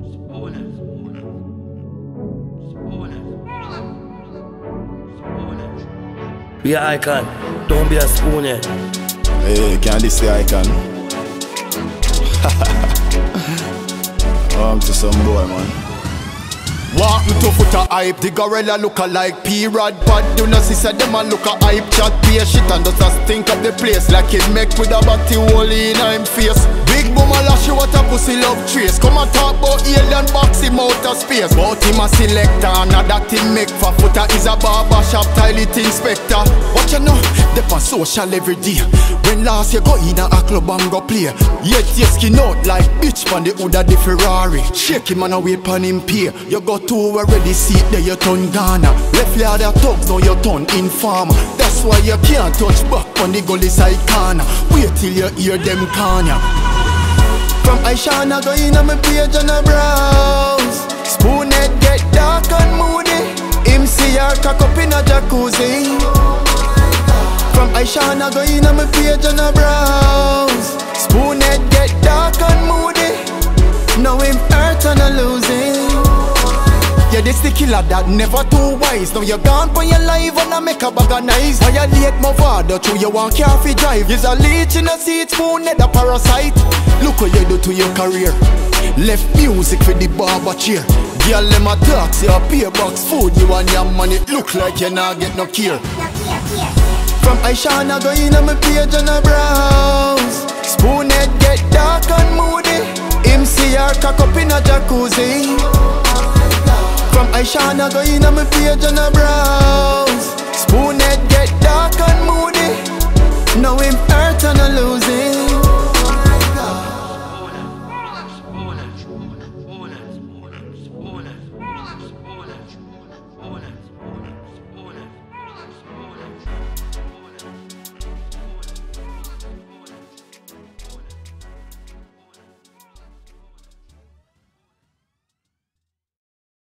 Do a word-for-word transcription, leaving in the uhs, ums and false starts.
Be an icon, don't be a spooner. Hey, can this the icon? I'm to some boy, man. Walk me to foot a hype, the gorilla look a like P-Rod pad. You know see say them a look a hype chat, pay shit and just a stink up the place like it make with a batty hole in him face. Big boom a lash you what a pussy love trace. Come and talk about alien box him out of space. But him a selector and a that him make for footer is a barber shop toilet inspector. What you know? Dep on social every day. When last you go in a club and go play, yet you skin out like bitch pan the hood of the Ferrari. Shake him and a wait pan him pay. You go to already see it there you turn Ghana. Left yard a thugs now you turn informer. That's why you can't touch back on the gully side corner. Wait till you hear them corner. From Aishana go in on my page and a browse. Spoonhead get dark and moody. Him see her cock up in a jacuzzi. From Aishana go in on my page and a browse. Spoonhead get dark and moody. Now him hurt and a losing. Yeah, this the killer that never too wise. Now you're gone for your life and I make a bag of nice. Violate my father through you want coffee drive. You's a leech in a seat, spoonhead a parasite. Look what you do to your career. Left music for the barber chair. Girl them a talk, say a pay box food. You and your money look like you not get no care. From Aishana go in on my page and a browse. Spoonhead get dark and moody. Him see her cock up in a jacuzzi. From Aishana go in on my page and a browse. Spoonhead get dark and moody. Now him hurt and a losing.